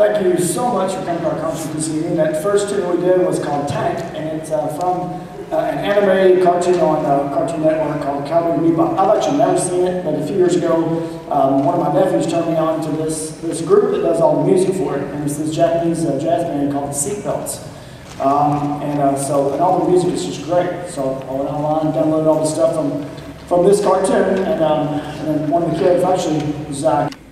thank you so much for coming to our concert this evening. That first tune we did was called Tank, and it's from an animated cartoon on Cartoon Network called Cowboy Bebop. I've actually never seen it, but a few years ago, one of my nephews turned me on to this group that does all the music for it, and it's this Japanese jazz band called the Seatbelts. And all the music is just great. So I went online and downloaded all the stuff from this cartoon, and then one of the kids, actually, Zach,